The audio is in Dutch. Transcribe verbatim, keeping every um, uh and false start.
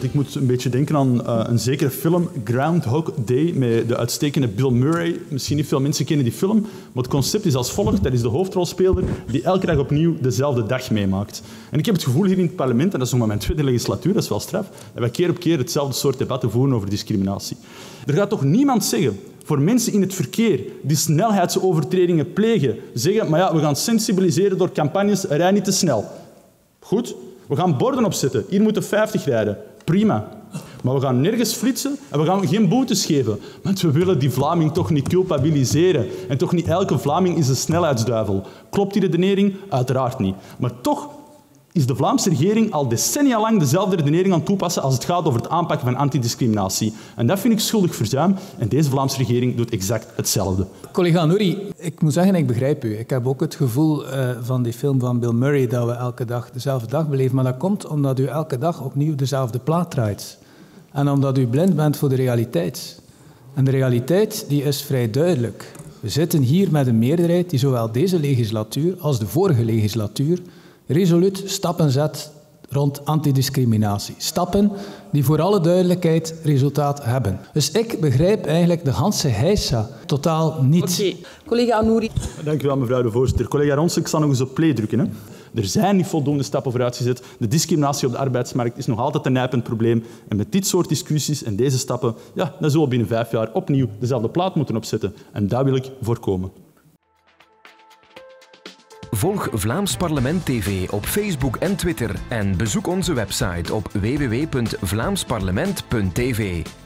Ik moet een beetje denken aan uh, een zekere film, Groundhog Day, met de uitstekende Bill Murray. Misschien niet veel mensen kennen die film, maar het concept is als volgt. Dat is de hoofdrolspeler die elke dag opnieuw dezelfde dag meemaakt. En ik heb het gevoel hier in het parlement, en dat is nog maar mijn tweede legislatuur, dat is wel straf, dat wij keer op keer hetzelfde soort debatten voeren over discriminatie. Er gaat toch niemand zeggen, voor mensen in het verkeer die snelheidsovertredingen plegen, zeggen, maar ja, we gaan sensibiliseren door campagnes, rij niet te snel. Goed, we gaan borden opzetten. Hier moeten vijftig rijden. Prima. Maar we gaan nergens flitsen en we gaan geen boetes geven. Want we willen die Vlaming toch niet culpabiliseren. En toch niet elke Vlaming is een snelheidsduivel. Klopt die redenering? Uiteraard niet. Maar toch is de Vlaamse regering al decennia lang dezelfde redenering aan het toepassen als het gaat over het aanpakken van antidiscriminatie. En dat vind ik schuldig verzuim. En deze Vlaamse regering doet exact hetzelfde. Collega Nouri, ik moet zeggen, ik begrijp u. Ik heb ook het gevoel uh, van die film van Bill Murray dat we elke dag dezelfde dag beleven. Maar dat komt omdat u elke dag opnieuw dezelfde plaat draait. En omdat u blind bent voor de realiteit. En de realiteit die is vrij duidelijk. We zitten hier met een meerderheid die zowel deze legislatuur als de vorige legislatuur resoluut stappen zet rond antidiscriminatie. Stappen die voor alle duidelijkheid resultaat hebben. Dus ik begrijp eigenlijk de ganse heisa totaal niet. Oké, okay. Collega Nouri. Dank u wel, mevrouw de voorzitter. Collega Ronsen, ik zal nog eens op play drukken. Hè. Er zijn niet voldoende stappen vooruitgezet. De discriminatie op de arbeidsmarkt is nog altijd een nijpend probleem. En met dit soort discussies en deze stappen, ja, dan zullen we binnen vijf jaar opnieuw dezelfde plaat moeten opzetten. En dat wil ik voorkomen. Volg Vlaams Parlement T V op Facebook en Twitter en bezoek onze website op w w w punt vlaams parlement punt t v.